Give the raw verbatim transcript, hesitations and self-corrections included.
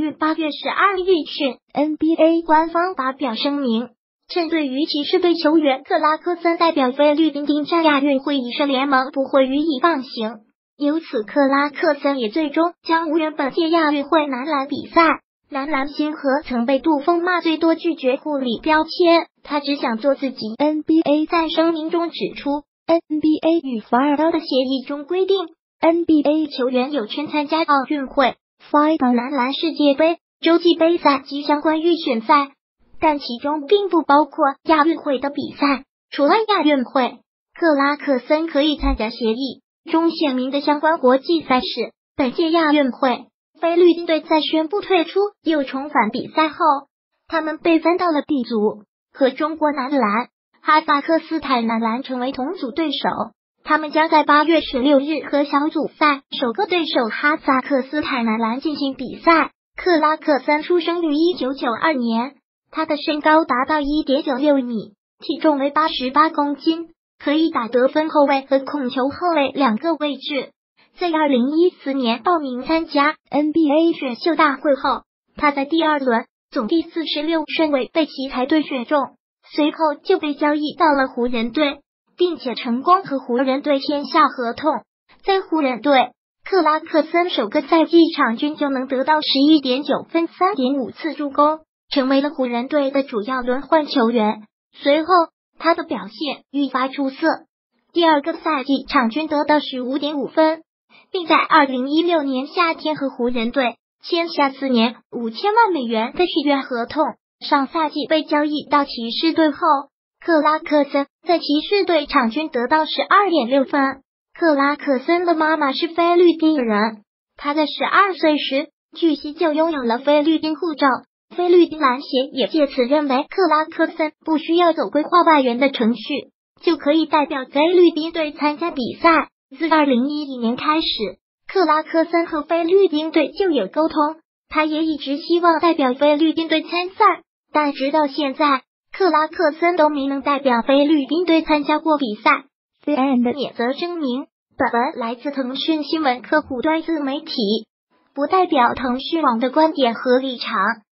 于八月十二日讯 ，N B A 官方发表声明，针对于骑士队球员克拉克森代表菲律宾应战亚运会一事，联盟不会予以放行。由此，克拉克森也最终将无缘本届亚运会男篮比赛。男篮星河曾被杜锋骂最多，拒绝护理标签，他只想做自己。N B A 在声明中指出 ，N B A 与法尔刀的协议中规定 ，N B A 球员有权参加奥运会、FIBA 男篮世界杯、洲际杯赛及相关预选赛，但其中并不包括亚运会的比赛。除了亚运会，克拉克森可以参加协议中写明的相关国际赛事。本届亚运会，菲律宾队在宣布退出又重返比赛后，他们被分到了 D 组，和中国男篮、哈萨克斯坦男篮成为同组对手。他们将在八月十六日和小组赛首个对手哈萨克斯坦男篮进行比赛。克拉克森出生于一九九二年，他的身高达到 一点九六米，体重为八十八公斤，可以打得分后卫和控球后卫两个位置。在二零一四年报名参加 N B A 选秀大会后，他在第二轮总第四十六顺位被奇才队选中，随后就被交易到了湖人队，并且成功和湖人队签下合同。在湖人队，克拉克森首个赛季场均就能得到 十一点九分 三点五次助攻，成为了湖人队的主要轮换球员。随后他的表现愈发出色，第二个赛季场均得到 十五点五分，并在二零一六年夏天和湖人队签下四年五千万美元的续约合同。上赛季被交易到骑士队后，克拉克森在骑士队场均得到 十二点六分。克拉克森的妈妈是菲律宾人，他在十二岁时据悉就拥有了菲律宾护照。菲律宾篮协也借此认为克拉克森不需要走规划外援的程序，就可以代表菲律宾队参加比赛。自二零一一年开始，克拉克森和菲律宾队就有沟通，他也一直希望代表菲律宾队参赛，但直到现在，克拉克森都没能代表菲律宾队参加过比赛。C N N 也则声明，本文来自腾讯新闻客户端自媒体，不代表腾讯网的观点和立场。